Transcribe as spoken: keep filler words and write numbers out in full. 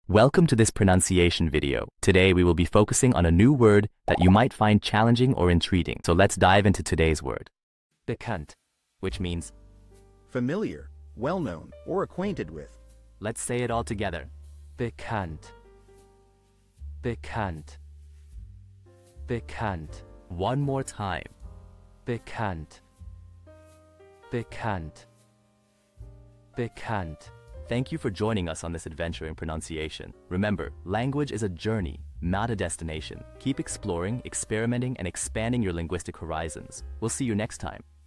Welcome to this pronunciation video. Today we will be focusing on a new word that you might find challenging or intriguing. So let's dive into today's word. Bekannt, which means familiar, well-known, or acquainted with. Let's say it all together. Bekannt. Bekannt. Bekannt. One more time. Bekannt. Bekannt. Bekannt. Thank you for joining us on this adventure in pronunciation. Remember, language is a journey, not a destination. Keep exploring, experimenting, and expanding your linguistic horizons. We'll see you next time.